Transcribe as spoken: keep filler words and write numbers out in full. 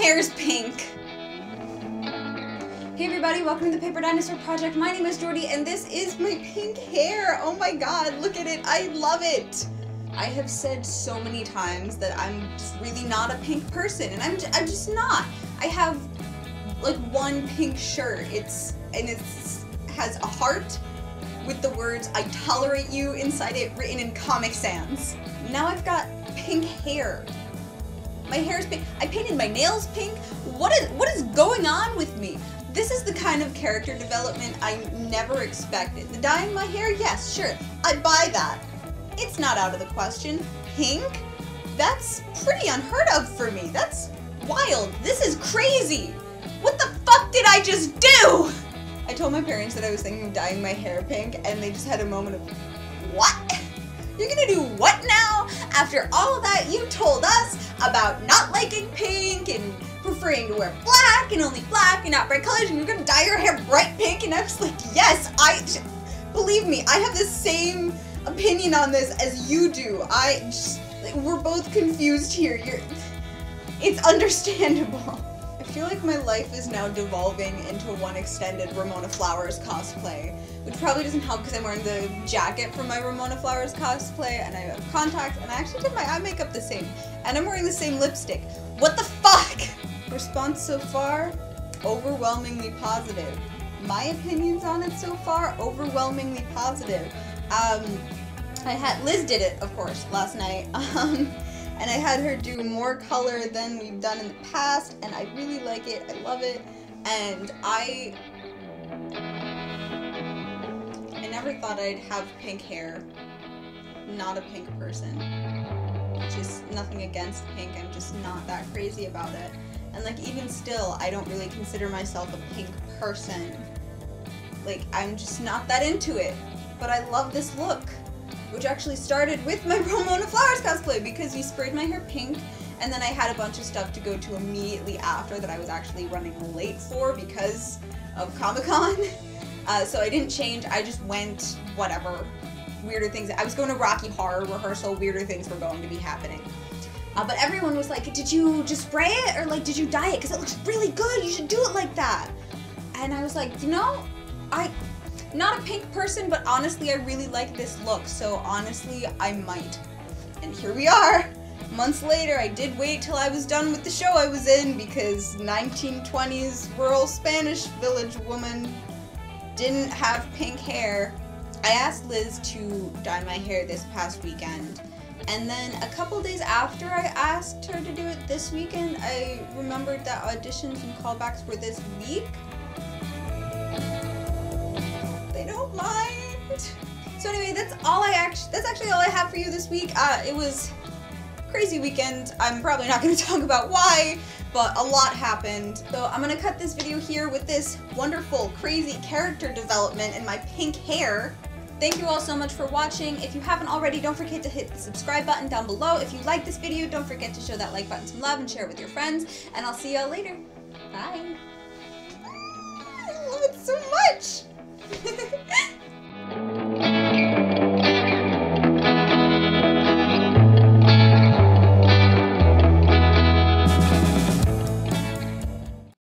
hair's pink. Hey everybody, welcome to the Paper Dinosaur Project. My name is Jordy and this is my pink hair. Oh my god, look at it. I love it. I have said so many times that I'm just really not a pink person, and I'm just, I'm just not. I have like one pink shirt. It's and it has a heart with the words "I tolerate you" inside it, written in Comic Sans. Now I've got pink hair. My hair is pink. I painted my nails pink. What is what is going on with me? This is the kind of character development I never expected. The dyeing my hair, yes, sure, I'd buy that. It's not out of the question. Pink? That's pretty unheard of for me. That's wild. This is crazy. What the fuck did I just do? I told my parents that I was thinking of dyeing my hair pink, and they just had a moment of, what? You're gonna do what now? After all of that you told us about not liking pink and preferring to wear black and only black and not bright colors, and you're gonna dye your hair bright pink, and I was like, yes, I, believe me, I have the same opinion on this as you do. I just, like, we're both confused here. You're, it's understandable. I feel like my life is now devolving into one extended Ramona Flowers cosplay, which probably doesn't help because I'm wearing the jacket from my Ramona Flowers cosplay, and I have contacts, and I actually did my eye makeup the same, and I'm wearing the same lipstick. What the fuck? Response so far, overwhelmingly positive. My opinions on it so far, overwhelmingly positive. Um, I had, Liz did it, of course, last night, um, and I had her do more color than we've done in the past, and I really like it, I love it, and I, I never thought I'd have pink hair, not a pink person. Just nothing against pink, I'm just not that crazy about it. And like even still, I don't really consider myself a pink person. Like I'm just not that into it. But I love this look, which actually started with my Ramona Flowers cosplay because you sprayed my hair pink, and then I had a bunch of stuff to go to immediately after that I was actually running late for because of Comic-Con. Uh, so I didn't change, I just went whatever. Weirder things. I was going to Rocky Horror rehearsal, weirder things were going to be happening. Uh, but everyone was like, did you just spray it? Or like, did you dye it? Because it looks really good, you should do it like that. And I was like, you know, I, not a pink person, but honestly, I really like this look. So honestly, I might. And here we are. Months later, I did wait till I was done with the show I was in because nineteen twenties rural Spanish village woman didn't have pink hair. I asked Liz to dye my hair this past weekend, and then a couple days after I asked her to do it this weekend, I remembered that auditions and callbacks were this week. They don't mind. So anyway, that's all I actually, that's actually all I have for you this week. Uh, it was a crazy weekend. I'm probably not going to talk about why, but a lot happened. So I'm going to cut this video here with this wonderful, crazy character development in my pink hair. Thank you all so much for watching. If you haven't already, don't forget to hit the subscribe button down below. If you like this video, don't forget to show that like button some love and share it with your friends. And I'll see y'all later. Bye.